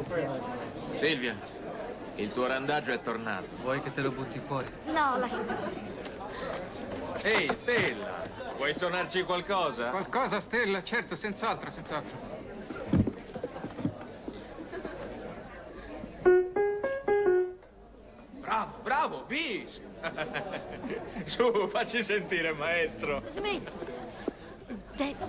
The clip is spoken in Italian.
Silvia, il tuo randaggio è tornato. Vuoi che te lo butti fuori? No, lascia stare. Ehi, Stella, vuoi suonarci qualcosa? Qualcosa, Stella? Certo, senz'altro, senz'altro. Bravo, bravo, bis! Su, facci sentire, maestro. Smetti. David.